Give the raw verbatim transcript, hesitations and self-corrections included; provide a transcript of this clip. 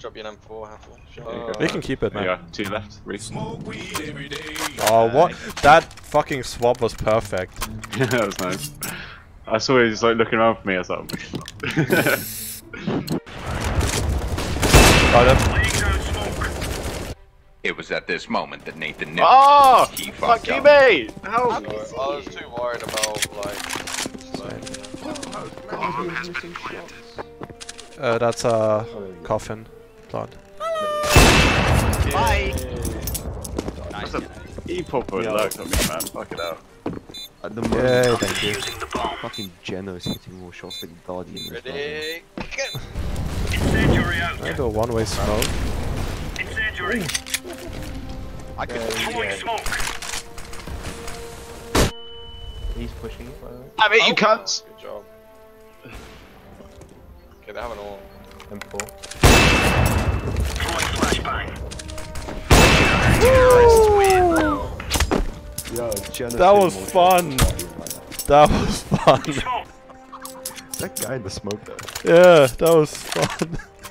Drop you an M four, Haffle. Oh. We can keep it, man. Yeah, two left. Reese. Oh, what? That fucking swap was perfect. Yeah, that was nice. I saw he was like looking around for me or something. Got him. It was at this moment that Nathan knew Oh! he Fuck fucked you, up. mate! How? I was too worried about, like... Uh, that's a coffin plant. Bye! That's a e-popper yeah. Lurks on me, man. Fuck it out. At the moment, Yay, thank you. fucking Geno's hitting more shots than Guardian. Ready? I do a one-way smoke. Incendiary. I could deploy smoke. He's pushing it, by the way. I mean, you Oh, cunts! Good job. Okay, they have an all. M four. Throwing flashbang. Yo, Geno's That was hitting more fun. shots than Guardian right now. That was fun. That guy in the smoke though. Yeah, that was fun.